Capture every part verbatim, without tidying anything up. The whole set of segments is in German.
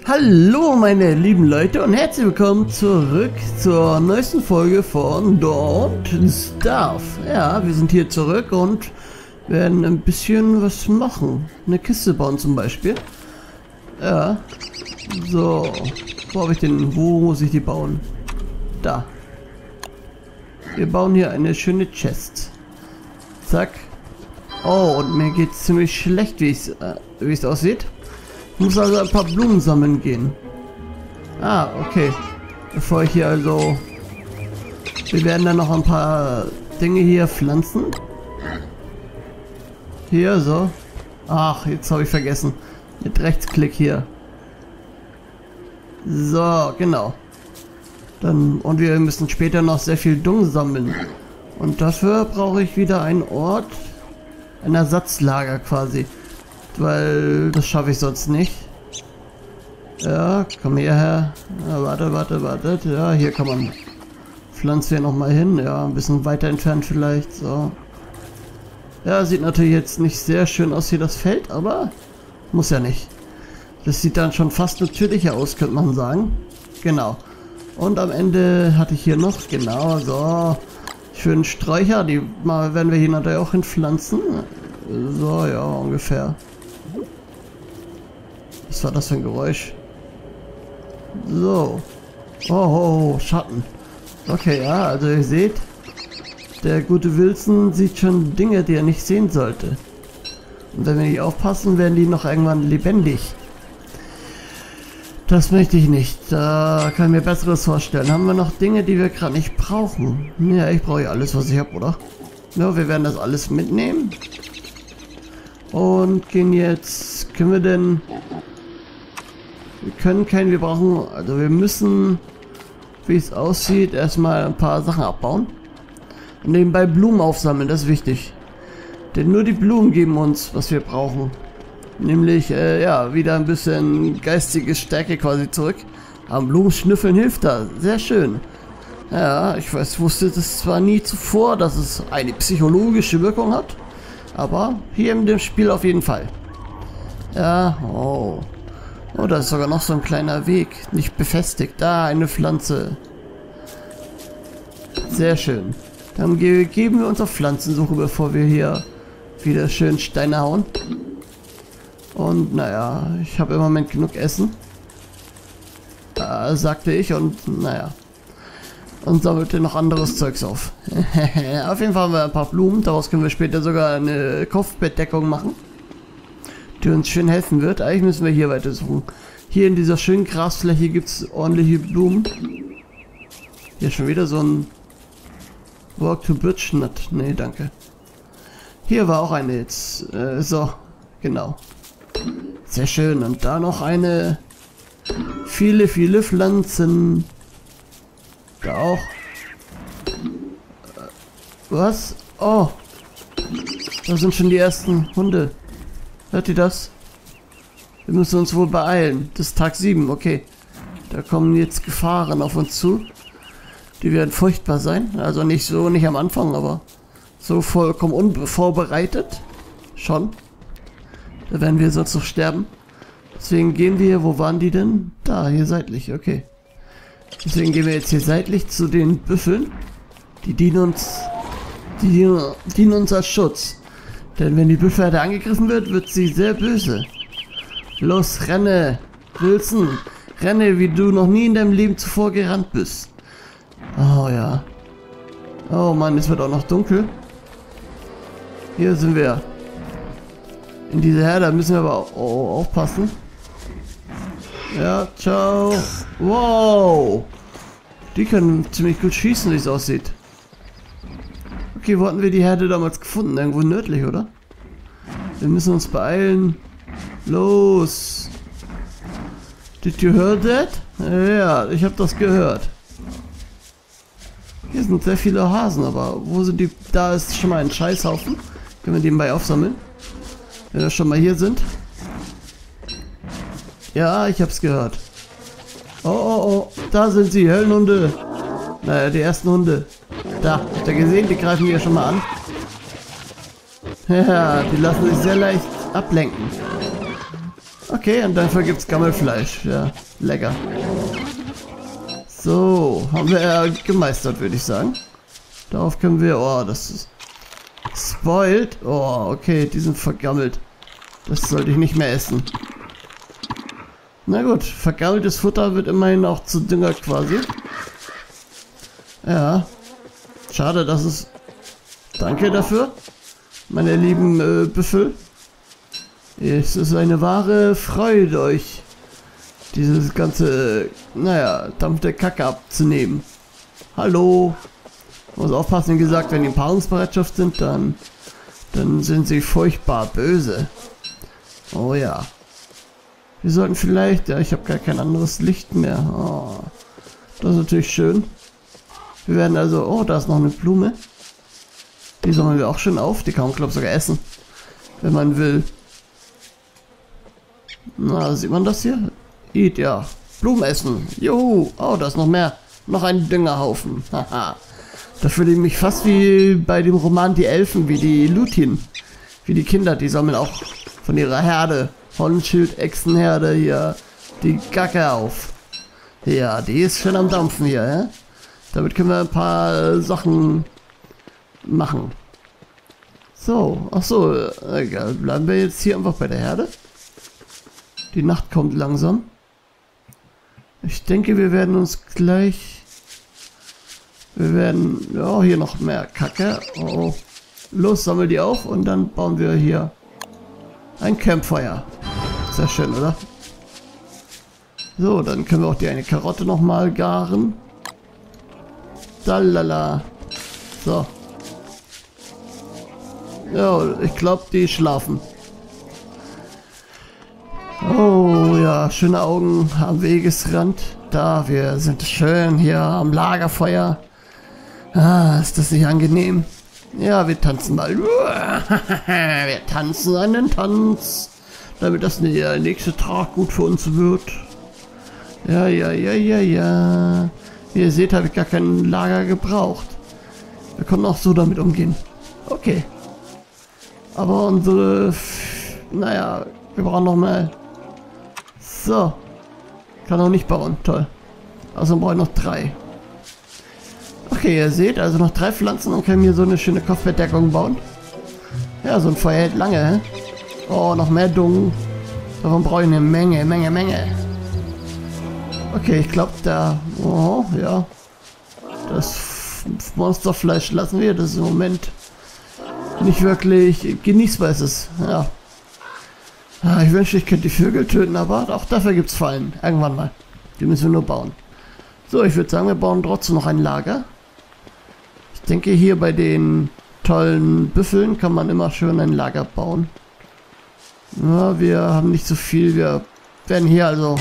Hallo meine lieben Leute und herzlich willkommen zurück zur neuesten Folge von Don't Starve. Ja, wir sind hier zurück und werden ein bisschen was machen. Eine Kiste bauen zum Beispiel. Ja. So. Wo habe ich den? Wo muss ich die bauen? Da. Wir bauen hier eine schöne Chest. Zack. Oh, und mir geht es ziemlich schlecht, wie es äh, wie es aussieht. Ich muss also ein paar Blumen sammeln gehen. Ah, okay. Bevor ich hier also... Wir werden dann noch ein paar Dinge hier pflanzen. Hier, so. Ach, jetzt habe ich vergessen. Mit Rechtsklick hier. So, genau. Dann, und wir müssen später noch sehr viel Dung sammeln. Und dafür brauche ich wieder einen Ort, ein Ersatzlager quasi. Weil das schaffe ich sonst nicht. Ja, komm hierher. Ja, warte, warte, warte. Ja, hier kann man. Pflanzen wir nochmal hin. Ja, ein bisschen weiter entfernt vielleicht. So. Ja, sieht natürlich jetzt nicht sehr schön aus hier das Feld, aber muss ja nicht. Das sieht dann schon fast natürlicher aus, könnte man sagen. Genau. Und am Ende hatte ich hier noch, genau, so. Schönen Sträucher, die mal werden wir hier natürlich auch hinpflanzen. So, ja, ungefähr. Was war das für ein Geräusch? So. Oh, oh, oh, Schatten. Okay, ja, also ihr seht, der gute Wilson sieht schon Dinge, die er nicht sehen sollte. Und wenn wir nicht aufpassen, werden die noch irgendwann lebendig. Das möchte ich nicht. Da kann ich mir Besseres vorstellen. Haben wir noch Dinge, die wir gerade nicht brauchen? Ja, ich brauche ja alles, was ich habe, oder? Ja, wir werden das alles mitnehmen. Und gehen jetzt... Können wir denn... Wir können keinen... Wir brauchen... Also wir müssen... Wie es aussieht, erstmal ein paar Sachen abbauen. Und nebenbei Blumen aufsammeln, das ist wichtig. Denn nur die Blumen geben uns, was wir brauchen. Nämlich, äh, ja, wieder ein bisschen geistige Stärke quasi zurück. Aber Blumenschnüffeln hilft da. Sehr schön. Ja, ich weiß, wusste das zwar nie zuvor, dass es eine psychologische Wirkung hat. Aber hier in dem Spiel auf jeden Fall. Ja, oh. Oh, da ist sogar noch so ein kleiner Weg. Nicht befestigt. Da, eine Pflanze. Sehr schön. Dann ge geben wir uns auf Pflanzensuche, bevor wir hier wieder schön Steine hauen. Und naja, ich habe im Moment genug Essen. Äh, sagte ich und naja. Und sammelte noch anderes Zeugs auf. Auf jeden Fall haben wir ein paar Blumen. Daraus können wir später sogar eine Kopfbettdeckung machen. Die uns schön helfen wird. Eigentlich müssen wir hier weiter suchen. Hier in dieser schönen Grasfläche gibt es ordentliche Blumen. Hier schon wieder so ein Walk to Birch Nut. Nee, danke. Hier war auch eine jetzt. Äh, so, genau. Sehr schön. Und da noch eine. Viele, viele Pflanzen. Da auch. Was? Oh. Da sind schon die ersten Hunde. Hört ihr das? Wir müssen uns wohl beeilen. Das ist Tag sieben, okay. Da kommen jetzt Gefahren auf uns zu. Die werden furchtbar sein. Also nicht so, nicht am Anfang, aber so vollkommen unvorbereitet. Schon. Da werden wir sonst noch sterben. Deswegen gehen wir, wo waren die denn? Da, hier seitlich, okay. Deswegen gehen wir jetzt hier seitlich zu den Büffeln. Die dienen uns, die dienen, dienen uns als Schutz. Denn wenn die Büffelherde angegriffen wird, wird sie sehr böse. Los, renne! Wilson, renne, wie du noch nie in deinem Leben zuvor gerannt bist. Oh ja. Oh Mann, es wird auch noch dunkel. Hier sind wir. In dieser Herde müssen wir aber auch aufpassen. Ja, ciao. Wow. Die können ziemlich gut schießen, wie es aussieht. Okay, wo hatten wir die Herde damals gefunden? Irgendwo nördlich, oder? Wir müssen uns beeilen. Los. Did you hear that? Ja, ich habe das gehört. Hier sind sehr viele Hasen, aber wo sind die? Da ist schon mal ein Scheißhaufen. Können wir nebenbei aufsammeln? Wenn wir schon mal hier sind. Ja, ich hab's gehört. Oh, oh, oh. Da sind sie, Höllenhunde. Naja, die ersten Hunde. Da, habt ihr gesehen? Die greifen wir ja schon mal an. Ja, die lassen sich sehr leicht ablenken. Okay, und dafür gibt's Gammelfleisch. Ja, lecker. So, haben wir ja gemeistert, würde ich sagen. Darauf können wir... Oh, das ist... Spoiled? Oh, okay, die sind vergammelt. Das sollte ich nicht mehr essen. Na gut, vergammeltes Futter wird immerhin auch zu Dünger quasi. Ja. Schade, dass es... Danke dafür, meine lieben äh, Büffel. Es ist eine wahre Freude, euch dieses ganze, naja, Dampf der Kacke abzunehmen. Hallo. Muss aufpassen, wie gesagt, wenn die in Paarungsbereitschaft sind, dann, dann sind sie furchtbar böse. Oh ja. Wir sollten vielleicht, ja, ich habe gar kein anderes Licht mehr. Oh, das ist natürlich schön. Wir werden also, oh, da ist noch eine Blume. Die sammeln wir auch schön auf. Die kann man, glaube ich, sogar essen, wenn man will. Na, sieht man das hier? Eat, ja. Blumen essen. Juhu. Oh, da ist noch mehr. Noch ein Düngerhaufen. Haha. Da fühle ich mich fast wie bei dem Roman Die Elfen, wie die Lutin. Wie die Kinder, die sammeln auch von ihrer Herde. Hornschild, Echsenherde hier. Die Gacke auf. Ja, die ist schön am Dampfen hier, ja? Damit können wir ein paar äh, Sachen machen. So, ach so, egal. Bleiben wir jetzt hier einfach bei der Herde. Die Nacht kommt langsam. Ich denke, wir werden uns gleich... Wir werden... Ja, hier noch mehr Kacke. Oh. Los, sammel die auf und dann bauen wir hier ein Campfeuer. Sehr schön, oder? So, dann können wir auch die eine Karotte nochmal garen. Dalala. So. Ja, ich glaube, die schlafen. Oh ja, schöne Augen am Wegesrand. Da, wir sind schön hier am Lagerfeuer. Ah, ist das nicht angenehm? Ja, wir tanzen mal. Wir tanzen einen Tanz, damit das der nächste Tag gut für uns wird. Ja, ja, ja, ja, ja. Wie ihr seht, habe ich gar kein Lager gebraucht. Wir konnten auch so damit umgehen. Okay. Aber unsere... Naja, wir brauchen noch mal... So. Kann auch nicht bauen. Toll. Also brauche ich noch drei. Okay, ihr seht, also noch drei Pflanzen und können hier so eine schöne Kopfbedeckung bauen. Ja, so ein Feuer hält lange, hä? Oh, noch mehr Dung. Davon brauche ich eine Menge, Menge, Menge. Okay, ich glaube, da... Oh, ja. Das Monsterfleisch lassen wir. Das ist im Moment nicht wirklich genießbar. Ist es. Ja. Ah, ich wünschte, ich könnte die Vögel töten, aber auch dafür gibt es Fallen. Irgendwann mal. Die müssen wir nur bauen. So, ich würde sagen, wir bauen trotzdem noch ein Lager. Ich denke, hier bei den tollen Büffeln kann man immer schön ein Lager bauen. Ja, wir haben nicht so viel. Wir werden hier also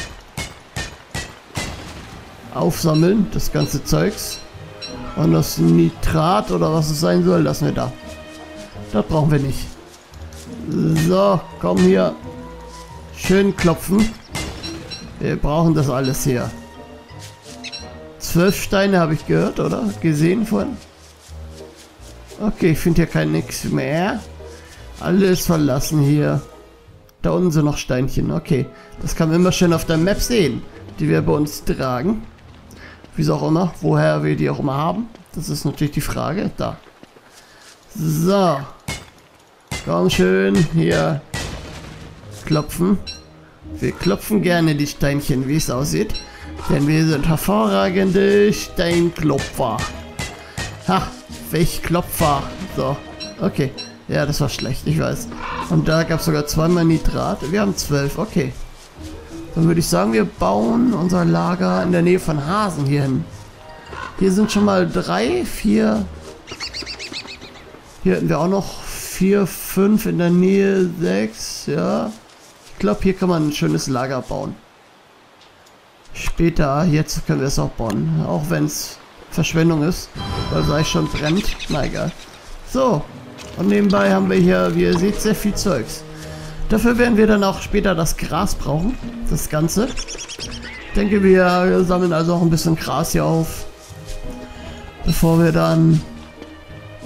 aufsammeln, das ganze Zeugs. Und das Nitrat oder was es sein soll, lassen wir da. Das brauchen wir nicht. So, komm hier. Schön klopfen. Wir brauchen das alles hier. Zwölf Steine habe ich gehört, oder? Gesehen von. Okay, ich finde hier kein nix mehr. Alles verlassen hier. Da unten sind noch Steinchen. Okay, das kann man immer schön auf der Map sehen, die wir bei uns tragen. Wieso auch immer, woher wir die auch immer haben. Das ist natürlich die Frage. Da. So. Komm schön hier. Klopfen. Wir klopfen gerne die Steinchen, wie es aussieht. Denn wir sind hervorragende Steinklopfer. Ha, welch Klopfer. So, okay. Ja, das war schlecht, ich weiß. Und da gab es sogar zweimal Nitrat. Wir haben zwölf, okay. Dann würde ich sagen, wir bauen unser Lager in der Nähe von Hasen hier hin. Hier sind schon mal drei, vier. Hier hätten wir auch noch vier, fünf in der Nähe, sechs, ja. Ich glaube, hier kann man ein schönes Lager bauen. Später, jetzt können wir es auch bauen. Auch wenn es Verschwendung ist, weil es eigentlich schon brennt. Na egal. So, und nebenbei haben wir hier, wie ihr seht, sehr viel Zeugs. Dafür werden wir dann auch später das Gras brauchen. Das Ganze. Ich denke, wir sammeln also auch ein bisschen Gras hier auf. Bevor wir dann...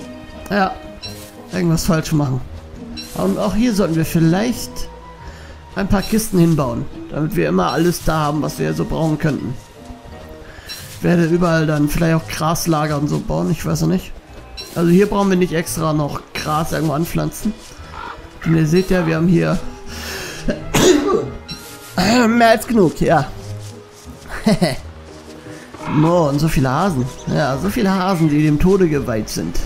Ja, irgendwas falsch machen. Und auch hier sollten wir vielleicht ein paar Kisten hinbauen, damit wir immer alles da haben, was wir so brauchen könnten. Ich werde überall dann vielleicht auch Graslager und so bauen, ich weiß noch nicht. Also hier brauchen wir nicht extra noch Gras irgendwo anpflanzen. Und ihr seht ja, wir haben hier mehr als genug, ja. Oh, und so viele Hasen. Ja, so viele Hasen, die dem Tode geweiht sind.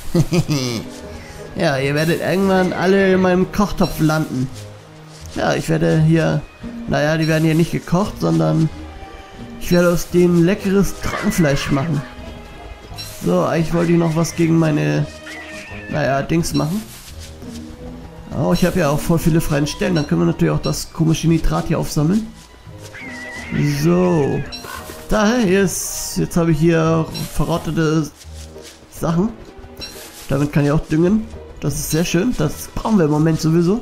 Ja, ihr werdet irgendwann alle in meinem Kochtopf landen. Ja, ich werde hier... Naja, die werden hier nicht gekocht, sondern... Ich werde aus denen leckeres Trockenfleisch machen. So, eigentlich wollte ich noch was gegen meine... Naja, Dings machen. Oh, ich habe ja auch voll viele freie Stellen. Dann können wir natürlich auch das komische Nitrat hier aufsammeln. So. Da ist... Jetzt habe ich hier verrottete Sachen. Damit kann ich auch düngen. Das ist sehr schön. Das brauchen wir im Moment sowieso.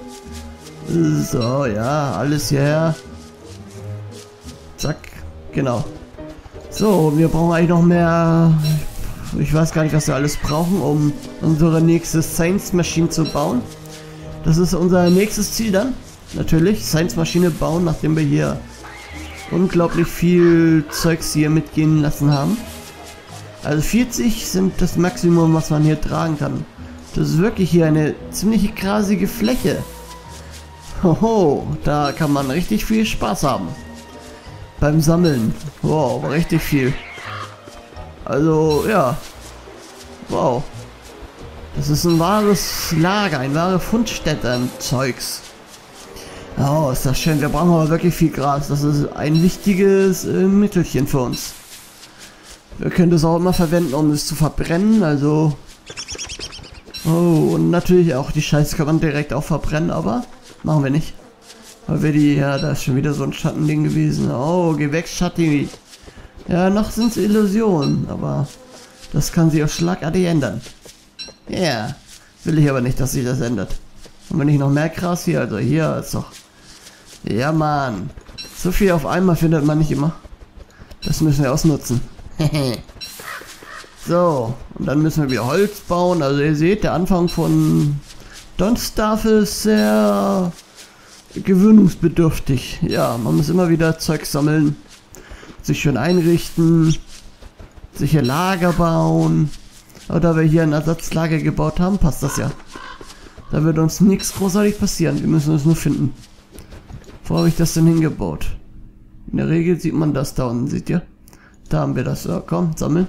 So, ja, alles hierher. Zack. Genau. So, wir brauchen eigentlich noch mehr... Ich weiß gar nicht, was wir alles brauchen, um unsere nächste Science-Maschine zu bauen. Das ist unser nächstes Ziel dann. Natürlich, Science-Maschine bauen, nachdem wir hier unglaublich viel Zeugs hier mitgehen lassen haben. Also vierzig sind das Maximum, was man hier tragen kann. Das ist wirklich hier eine ziemlich grasige Fläche. Hoho, da kann man richtig viel Spaß haben. Beim Sammeln. Wow, richtig viel. Also, ja. Wow. Das ist ein wahres Lager, eine wahre Fundstätte an Zeugs. Oh, ist das schön. Wir brauchen aber wirklich viel Gras. Das ist ein wichtiges äh, Mittelchen für uns. Wir können das auch immer verwenden, um es zu verbrennen, also... Oh, und natürlich auch die Scheiße kann man direkt auch verbrennen, aber machen wir nicht. Weil wir die... Ja, da ist schon wieder so ein Schattending gewesen. Oh, geh weg, Schatти. Ja, noch sind es Illusionen, aber das kann sich auch schlagartig ändern. Ja, yeah. Will ich aber nicht, dass sich das ändert. Und wenn ich noch mehr Gras hier, also hier ist doch... Ja, Mann. So viel auf einmal findet man nicht immer. Das müssen wir ausnutzen. So, und dann müssen wir wieder Holz bauen. Also ihr seht, der Anfang von Don't Starve ist sehr gewöhnungsbedürftig. Ja, man muss immer wieder Zeug sammeln, sich schön einrichten, sich hier Lager bauen. Aber da wir hier ein Ersatzlager gebaut haben, passt das ja. Da wird uns nichts großartig passieren. Wir müssen es nur finden. Wo habe ich das denn hingebaut? In der Regel sieht man das da unten, seht ihr? Da haben wir das. So, komm, sammeln.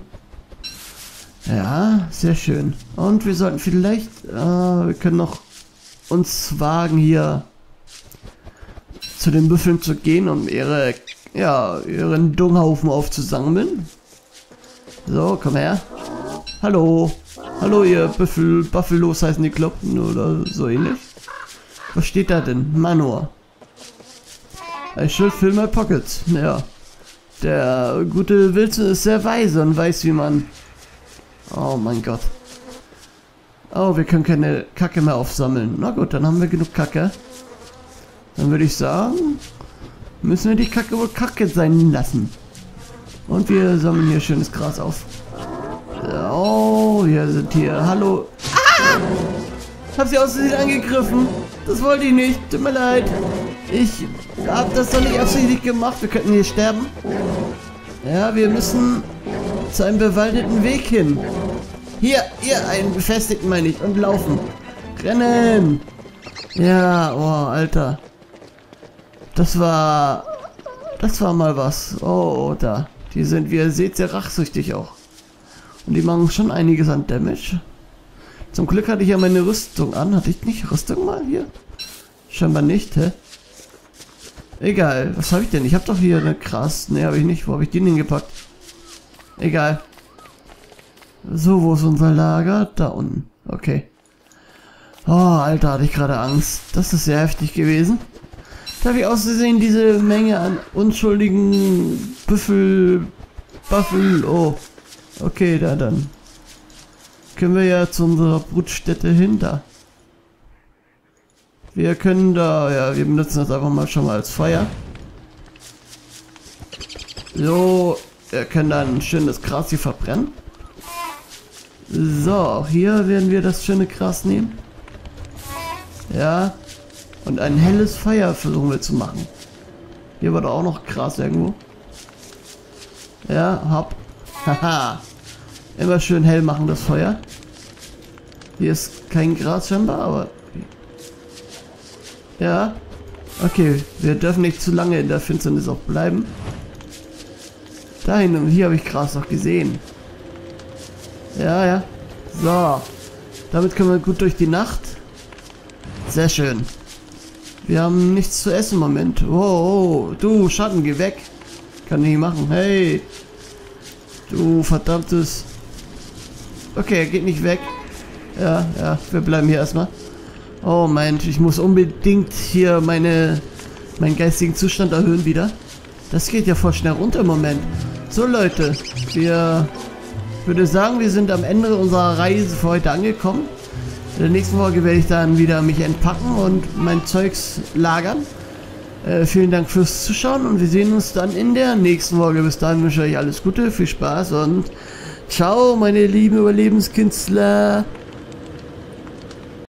Ja, sehr schön. Und wir sollten vielleicht... Äh, wir können noch uns wagen, hier zu den Büffeln zu gehen, um ihre... Ja, ihren Dunghaufen aufzusammeln. So, komm her. Hallo. Hallo, ihr Büffel... Buffalos heißen die Kloppen oder so ähnlich. Was steht da denn? Manor. I should fill my pockets. Ja. Der gute Wilson ist sehr weise und weiß, wie man... Oh mein Gott. Oh, wir können keine Kacke mehr aufsammeln. Na gut, dann haben wir genug Kacke. Dann würde ich sagen, müssen wir die Kacke wohl Kacke sein lassen. Und wir sammeln hier schönes Gras auf. Oh, hier sind hier... Hallo. Ah! Hab sie aus Versehen angegriffen. Das wollte ich nicht. Tut mir leid. Ich habe das doch nicht absichtlich gemacht. Wir könnten hier sterben. Ja, wir müssen zu einem bewaldeten Weg hin. Hier, hier, einen befestigten meine ich. Und laufen. Rennen. Ja, oh, Alter. Das war... Das war mal was. Oh, da. Die sind, wie ihr seht, sehr rachsüchtig auch. Und die machen schon einiges an Damage. Zum Glück hatte ich ja meine Rüstung an. Hatte ich nicht Rüstung mal hier? Scheinbar nicht, hä? Egal, was habe ich denn? Ich habe doch hier eine krass. Ne, habe ich nicht. Wo habe ich den hingepackt? Egal. So, wo ist unser Lager? Da unten. Okay. Oh, Alter, hatte ich gerade Angst. Das ist sehr heftig gewesen. Da habe ich auszusehen diese Menge an unschuldigen Büffel... Buffel... Oh. Okay, da dann. Können wir ja zu unserer Brutstätte hin, da. Wir können da, ja, wir benutzen das einfach mal schon mal als Feuer. So, wir können dann schön das Gras hier verbrennen. So, auch hier werden wir das schöne Gras nehmen. Ja. Und ein helles Feuer versuchen wir zu machen. Hier war doch auch noch Gras irgendwo. Ja, hopp. Haha. Immer schön hell machen das Feuer. Hier ist kein Gras scheinbar, aber... Ja. Okay, wir dürfen nicht zu lange in der Finsternis auch bleiben. Dahin und hier habe ich Gras noch gesehen. Ja, ja. So. Damit können wir gut durch die Nacht. Sehr schön. Wir haben nichts zu essen im Moment. Oh, oh, du Schatten, geh weg. Kann ich nicht machen. Hey. Du verdammtes... Okay, er geht nicht weg. Ja, ja, wir bleiben hier erstmal. Oh Mensch, ich muss unbedingt hier meine, meinen geistigen Zustand erhöhen wieder. Das geht ja voll schnell runter im Moment. So Leute, wir... Ich würde sagen, wir sind am Ende unserer Reise für heute angekommen. In der nächsten Folge werde ich dann wieder mich entpacken und mein Zeugs lagern. Äh, vielen Dank fürs Zuschauen und wir sehen uns dann in der nächsten Folge. Bis dahin wünsche ich euch alles Gute, viel Spaß und ciao, meine lieben Überlebenskünstler.